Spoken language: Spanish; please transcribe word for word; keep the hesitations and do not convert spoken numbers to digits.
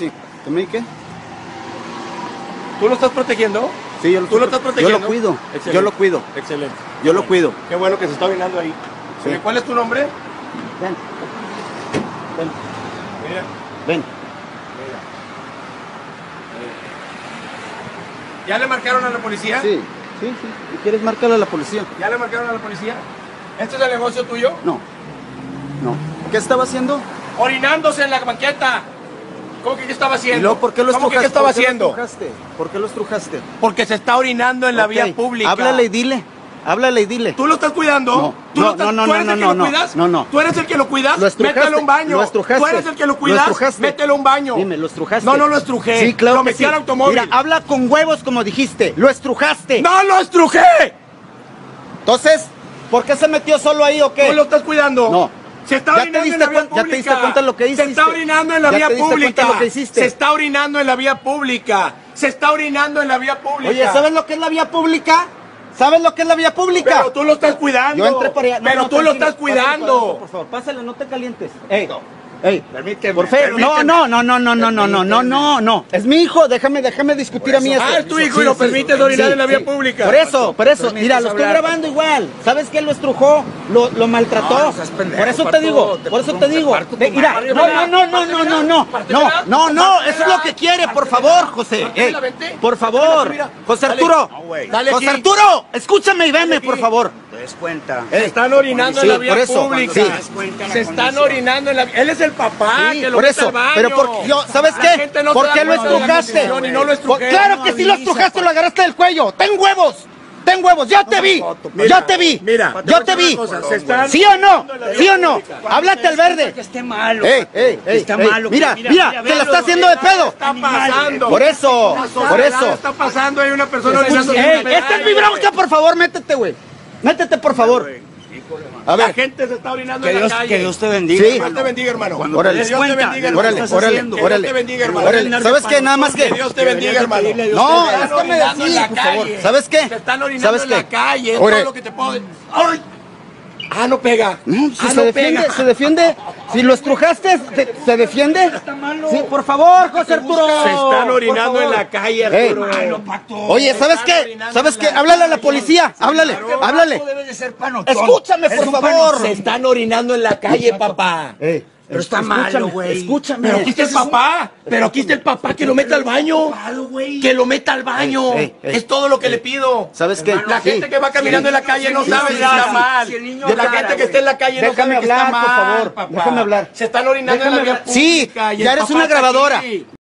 Sí, ¿también qué? ¿Tú lo estás protegiendo? Sí, yo lo, ¿Tú lo estás protegiendo? Yo lo cuido, Excelente. yo lo cuido. Excelente. Yo lo cuido. Qué bueno que se está orinando ahí. Sí. ¿Cuál es tu nombre? Ven. Ven. Mira. Ven. ¿Ya le marcaron a la policía? Sí, sí, sí. ¿Y quieres marcarle a la policía? ¿Ya le marcaron a la policía? ¿Este es el negocio tuyo? No. No. ¿Qué estaba haciendo? Orinándose en la banqueta. ¿Cómo que qué estaba haciendo? ¿Y luego por qué lo ¿Cómo que estrujaste? qué estaba ¿Por qué lo haciendo? estrujaste? ¿Por qué lo estrujaste? Porque se está orinando en la Ok, vía pública. Háblale y dile. Háblale y dile. ¿Tú lo estás cuidando? No, ¿Tú no, lo estás, no, no, ¿tú eres no, el que no, lo no, cuidas? no, no. ¿Tú eres el que lo cuidas? Lo estrujaste, Mételo a un baño. lo estrujaste. ¿Tú eres el que lo Lo cuidas? estrujaste. Mételo a un baño. Dime, ¿lo estrujaste? No, no lo estrujé. Sí, claro Lo que metí sí. al automóvil. Mira, habla con huevos como dijiste. Lo estrujaste. ¡No lo estrujé! Entonces, ¿por qué se metió solo ahí o qué? ¿Tú lo estás cuidando? No. Se está ¿Ya te orinando diste en la vía cuen- ya te pública. diste cuenta de lo que hiciste? Se está orinando en la ¿Ya vía te diste cuenta pública. de lo que hiciste? Se está orinando en la vía pública. Se está orinando en la vía pública. Oye, ¿sabes lo que es la vía pública? ¿Sabes lo que es la vía pública? Pero tú lo estás cuidando. Yo entré para allá. No, Pero no, tú lo tranquilo, estás cuidando. pásale, por favor, pásale, no te calientes. Ey, ey, Permíteme, por favor. No, permíteme. no, no, no, no, no, no, no, no, no, no. Es mi hijo, déjame, déjame discutir a mí eso. Ah, es tu hijo y lo permites orinar en la vía pública. Por eso, por eso, Permites mira, lo estoy hablar. grabando igual. ¿Sabes qué? Lo estrujó, lo, lo maltrató. No, no seas pendejo, Por eso te Pato, digo, te por eso parto- te digo. te parto tu Ve, mira, madre, no, ¿verdad? no, no, no, no, no, no, Pártemela, no, no, no, pártemela, eso es lo que quiere, por pártemela, favor, José. pártemela, Ey, vente. por favor, Pártemela, mira. José Dale. Arturo, No, güey. Dale José aquí. Arturo, escúchame y veme, aquí. por favor. Te des cuenta. Se están orinando Sí, en la vía por eso, pública. sí. Se están orinando en la vía. Él es el papá Sí, que lo por mete eso, al baño. pero por, yo, ¿sabes La qué? gente no ¿Por se qué da lo cuenta de la estrujaste? condición y no lo estrujé. Por- claro que sí lo estrujaste, lo agarraste del cuello. ¡Ten huevos! ¡Ten huevos! ¡Ya te vi! Mira, ¡Ya te vi! mira, ¡Yo te vi! una cosa, se están ¿Sí o no? orinando en la vía ¿Sí o no? pública. Háblate al verde. Que esté malo. ¡Ey, ey, ey! Está ey, malo. Mira, Mira, mira, mira, te la velo, está haciendo de pedo. Está pasando. Por eso, por ¿Qué eso. está pasando? Hay una persona Escucha, orinando. ey, esta es mi bronca, por favor, métete, güey. Métete, por favor. A La ver. gente se está orinando Que en la Dios, calle. que Dios te bendiga. Sí. Dios te bendiga, hermano. Cuando Órale. te des Dios te cuenta bendiga, de lo que hermano. Órale, estás órale, haciendo. Que órale. Dios te bendiga, hermano. Órale. ¿Sabes qué? Nada más Que que... Dios te bendiga, hermano. No, Se están déjame orinando en decir, la por favor. calle. ¿Sabes qué? Se están orinando ¿Sabes en qué? la calle. Ore. Todo lo que te puedo... ¡Ay! Ah, no pega. No, si ah, se no defiende, pega. se defiende. Si lo estrujaste, se, se defiende. Está malo. Sí, por favor, José Arturo. Se están por orinando favor. en la calle, Ey. Arturo. Malo, Pato. Oye, ¿sabes Están qué? orinando ¿Sabes en qué? la Háblale a la calle. policía. Háblale, Claro, háblale. Pato debe de ser panotón. Escúchame, Es por un favor. panotón. Se están orinando en la calle, papá. Ey, Pero está escúchame, malo, güey. Escúchame. Pero aquí está el papá. Pero aquí está el papá que lo meta al baño. Malo, güey. Que lo meta al baño. Ey, ey, Es todo lo que ey. le pido. ¿Sabes qué? La Sí. gente que va caminando en la calle no Sí, sabe sí, si está sí. mal. Si el niño De la hablara, gente que güey. está en la calle no Déjame sabe que está hablar, por mal, favor. papá. Déjame hablar. Se están orinando en la Déjame vía hablar. Sí, pública y el ya eres papá una está grabadora. aquí.